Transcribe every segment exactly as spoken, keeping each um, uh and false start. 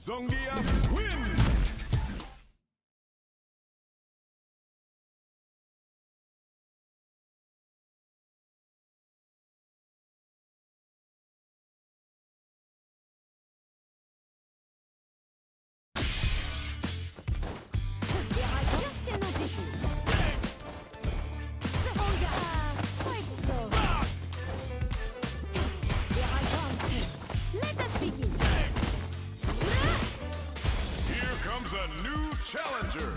Zongia wins! A new challenger!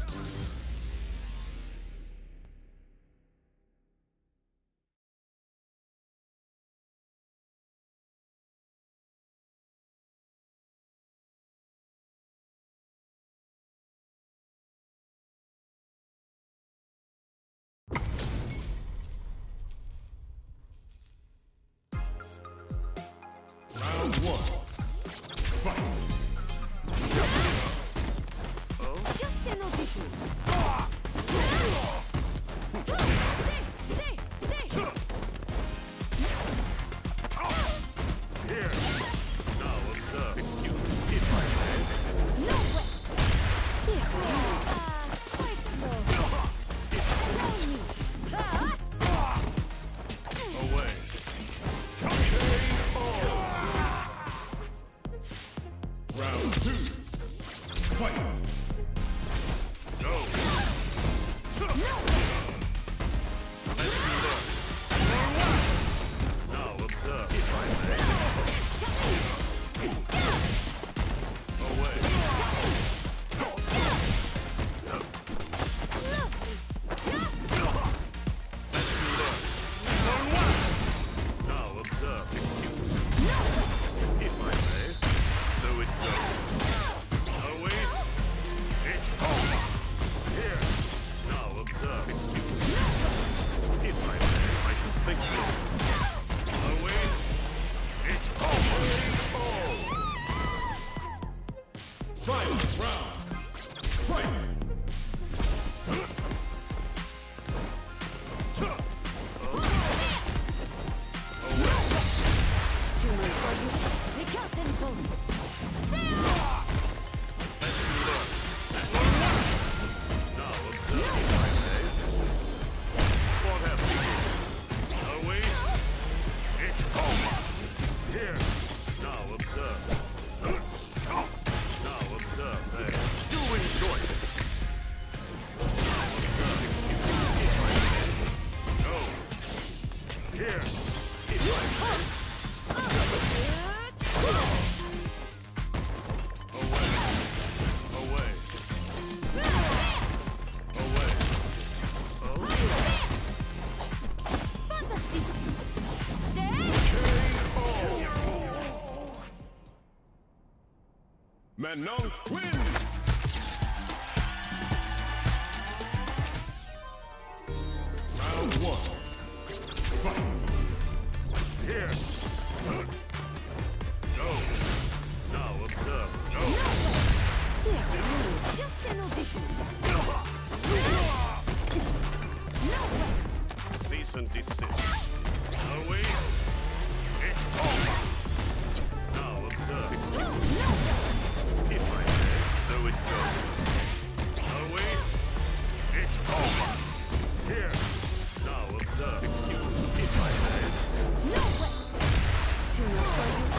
Round one. Fight! Round two. Fight! Go! Let's look. Now observe if I may. Away. Let's look. Now observe if I may. So it goes. Think so. Away. It's over. Final round. Fight. Too much for you. We got them both. Manon wins! Round one. Fight! Here! Go! Now observe. Go! Just an audition. Cease and desist. Away! It's over! Now observe. If I may, so it goes. Away. It's over. Here. Now observe. If I may. No way. Too much for you.